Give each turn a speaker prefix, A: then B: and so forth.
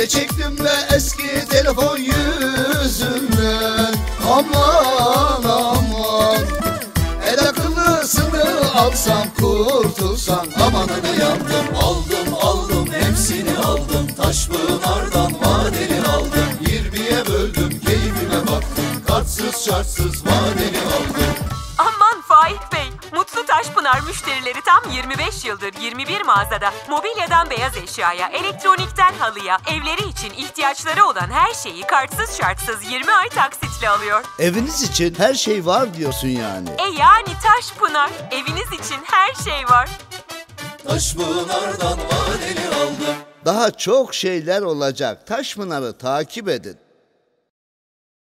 A: Ne çektim be eski telefon yüzünden. Aman aman, el akıllısını alsam kurtulsam, amanını yandım. Aldım aldım hepsini aldım, Taşpınar'dan vadeli aldım. 20'ye böldüm keyfime baktım, kartsız şartsız vadeli aldım.
B: Aman Faik Bey, Mutlu Taşpınar müşterileri tam 25 yıldır 21 mağazada mobilyadan beyaz eşyaya, elektronikten halıya, evleri için ihtiyaçları olan her şeyi kartsız şartsız 20 ay taksitle alıyor.
A: Eviniz için her şey var diyorsun yani.
B: Yani Taşpınar, eviniz için her şey var.
A: Taşpınar'dan vadeli aldım. Daha çok şeyler olacak. Taşpınar'ı takip edin.